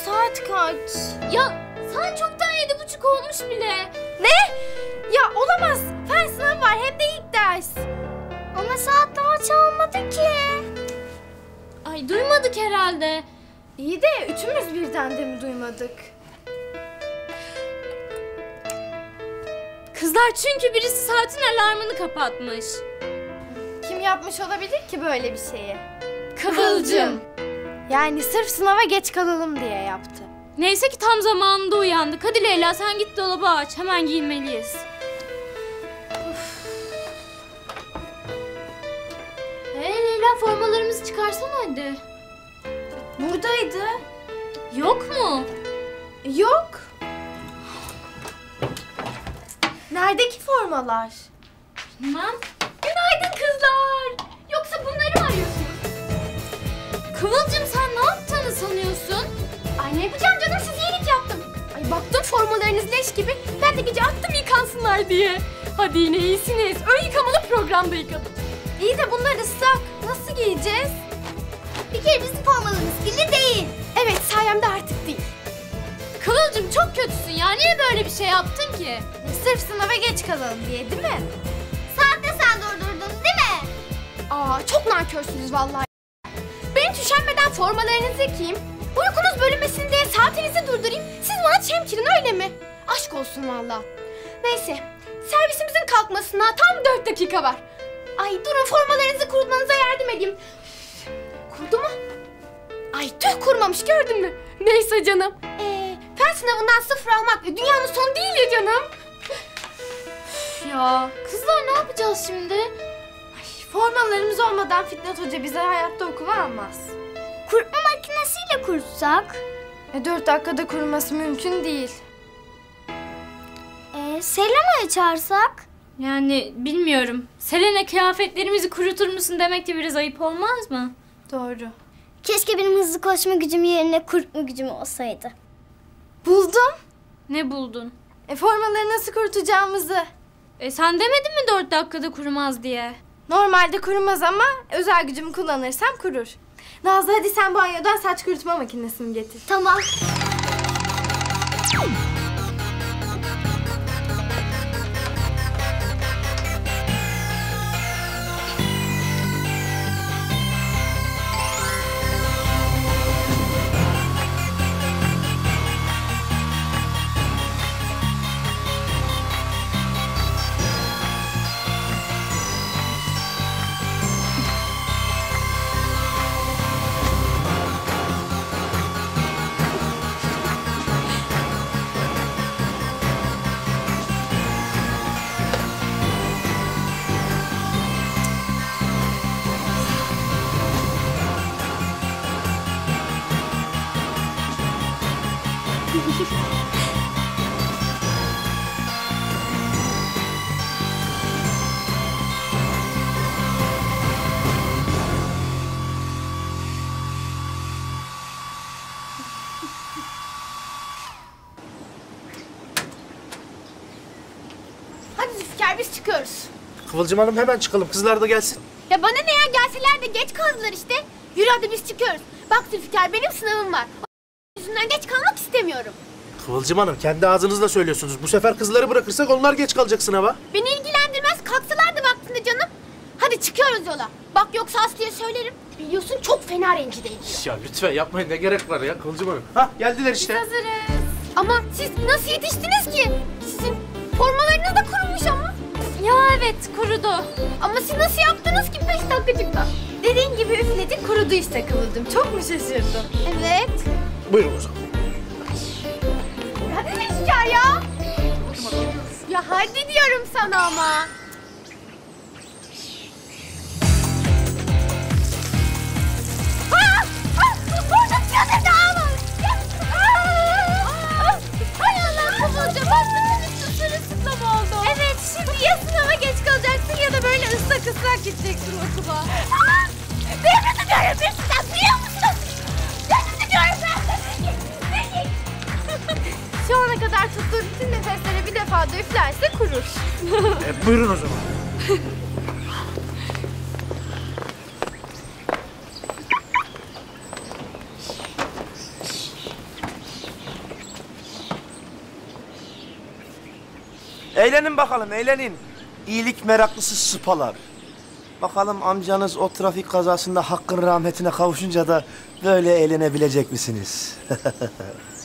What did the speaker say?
saat kaç? Ya saat çoktan 7:30 olmuş bile. Ne? Ya olamaz. Fen sınavı var hem de ilk ders. Ama saat daha çalmadı ki. Ay duymadık herhalde. İyi de üçümüz birden de mi duymadık? Kızlar çünkü birisi saatin alarmını kapatmış. Kim yapmış olabilir ki böyle bir şeyi? Kıvılcım. Yani sırf sınava geç kalalım diye yaptı. Neyse ki tam zamanında uyandık. Hadi Leyla sen git dolabı aç. Hemen giyinmeliyiz. Leyla formalarımızı çıkarsana hadi. Buradaydı. Yok mu? Yok. Nerede ki formalar? Bilmem. Günaydın kızlar. Yoksa bunları mı arıyorsunuz? Kıvılcım sen ne yaptığını sanıyorsun? Ay ne yapacağım canım, siz iyilik yaptım. Ay baktım formalarınız leş gibi. Ben de gece attım yıkansınlar diye. Hadi yine iyisiniz. Ön yıkamalı programda yıkadım. İyi de bunlar ıslak. Nasıl giyeceğiz? Bir kere bizim formalarımız kirli değil. Evet sayemde artık değil. Kıvılcım çok kötüsün ya. Niye böyle bir şey yaptın ki? Sırf sınava geç kalalım diye değil mi? Saatte sen durdurdun değil mi? Aa çok nankörsünüz vallahi. Ben hiç üşenmeden formalarınızı yıkayayım. Uykunuz bölünmesin diye saatinizi durdurayım. Siz bana çemkirin öyle mi? Aşk olsun vallahi. Neyse servisimizin kalkmasına tam 4 dakika var. Ay durun formalarınızı kurutmanıza yardım edeyim. Kurdu mu? Ay tüh kurmamış gördün mü? Neyse canım. Fen sınavından 0 almak dünyanın sonu değil ya canım. Ya kızlar ne yapacağız şimdi? Formalarımız olmadan Fitnat Hoca bize hayatta okula almaz. Kurutma makinesiyle kurutsak? 4 dakikada kuruması mümkün değil. Selena'yı çağırsak? Yani bilmiyorum. Selena kıyafetlerimizi kurutur musun demek de biraz ayıp olmaz mı? Doğru. Keşke benim hızlı koşma gücüm yerine kurutma gücüm olsaydı. Buldum. Ne buldun? Formaları nasıl kurutacağımızı. Sen demedin mi 4 dakikada kurumaz diye? Normalde kurumaz ama özel gücümü kullanırsam kurur. Nazlı hadi sen banyodan saç kurutma makinesini getir. Tamam. Hadi Zülfikar biz çıkıyoruz. Kıvılcım Hanım hemen çıkalım. Kızlar da gelsin. Ya bana ne ya gelseler de geç kaldılar işte. Yürü hadi biz çıkıyoruz. Bak Zülfikar benim sınavım var. O yüzünden geç kalmak istemiyorum. Kıvılcım Hanım kendi ağzınızla söylüyorsunuz. Bu sefer kızları bırakırsak onlar geç kalacak sınava. Beni ilgilendirmez kalksalardı vaktinde canım. Hadi çıkıyoruz yola. Bak yoksa Aslı'ya söylerim. Biliyorsun çok fena rencide ediyor. Ya lütfen yapmayın, ne gerek var ya Kıvılcım Hanım. Hah geldiler işte. Hazırız. Ama siz nasıl yetiştiniz ki? Sizin formalarınız da kurumuş ama. Ya evet kurudu. Ama siz nasıl yaptınız ki 5 dakikacıkta? Dediğin gibi üfledik kurudu işte Kıvılcım. Çok mu şaşırdın? Evet. Buyurun o zaman. Hadi Zülfikar ya. Ya hadi diyorum sana ama. Burada çadırda ama. Hay Allah Kıvılcım bak bütün üstü sırılsıklam oldu. Evet şimdi ya sınava geç kalacaksın ya da böyle ıslak gideceksin okula. Nefret ediyorum bir sizden biliyor musunuz? Nefret ediyorum ben. Şu ana kadar tuttuğu bütün nefesleri bir defa da üflerse kurur. Buyurun o zaman. Eğlenin bakalım, eğlenin. İyilik meraklısı sıpalar. Bakalım amcanız o trafik kazasında Hakk'ın rahmetine kavuşunca da böyle eğlenebilecek misiniz?